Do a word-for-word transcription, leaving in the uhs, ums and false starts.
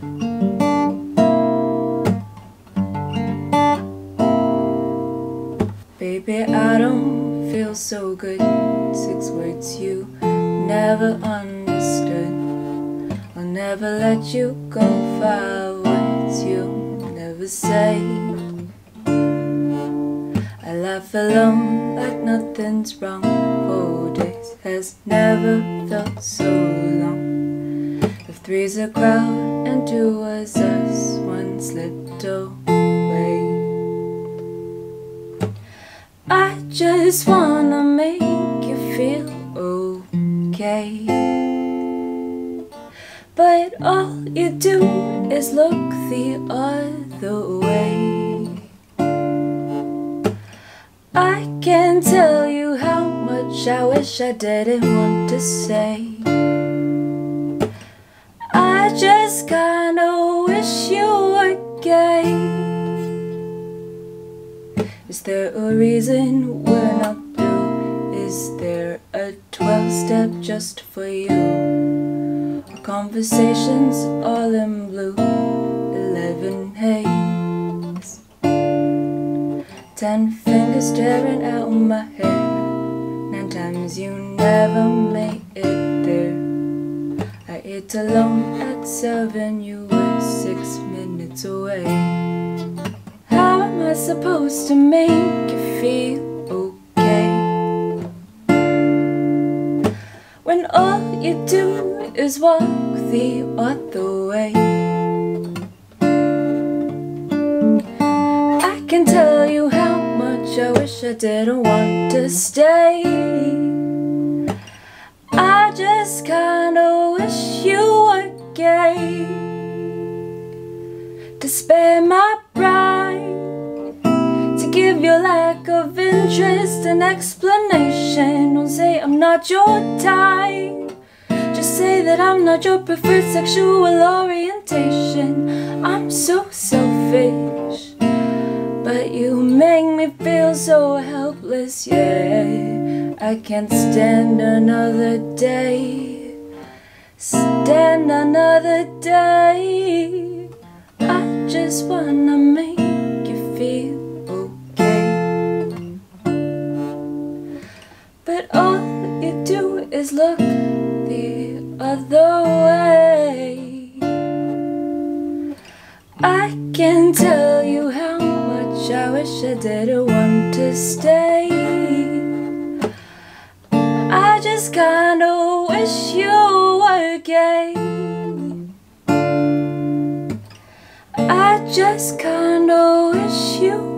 Baby, I don't feel so good. Six words you never understood. I'll never let you go. Five words you'll never say. I laugh alone like nothing's wrong. Four days has never felt so long. If three's a crowd and two was us, one slipped away. I just wanna make you feel okay, but all you do is look the other way. I can't tell you how much I wish I didn't want to say. I just kinda wish you were gay. Is there a reason we're not through? Is there a twelve-step just for you? Our conversations all in blue, eleven haze, ten fingers staring out my hair. Nine times you never made it there. I ate alone at seven, you were six minutes away. How am I supposed to make you feel okay when all you do is walk the other way? I can tell you how much I wish I didn't want to stay. I just kinda wish you were gay to spare my pride, to give your lack of interest an explanation. Don't say I'm not your type, just say that I'm not your preferred sexual orientation. I'm so selfish, but you make me feel so helpless, yeah. I can't stand another day, stand another day. I just wanna make you feel okay, but all you do is look the other way. I can tell you how much I wish I didn't want to stay. I just kinda wish you were gay. I just kinda wish you